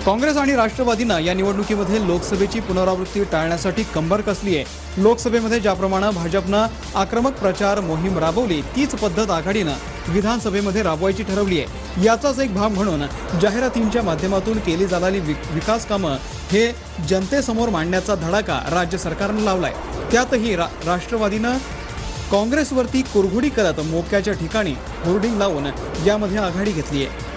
काँग्रेस आणि राष्ट्रवादीनं या निवडणुकीमध्ये लोकसभेची पुनरावृत्ती टाळण्यासाठी कंबर कसली आहे। लोकसभेमध्ये ज्याप्रमाणे भाजपनं आक्रमक प्रचार मोहीम राबवली तीच पद्धत आघाडीनं विधानसभेमध्ये राबवायची ठरवली आहे। याचाच एक भाग म्हणून जाहिरातींच्या माध्यमातून केली जाणारी विकास कामं हे जनतेसमोर मांडण्याचा धडाका राज्य सरकारनं लावलाय। त्यातही राष्ट्रवादीनं काँग्रेसवरती कुरघोडी करत मोक्याच्या ठिकाणी होर्डिंग लावून यामध्ये आघाडी घेतली आहे।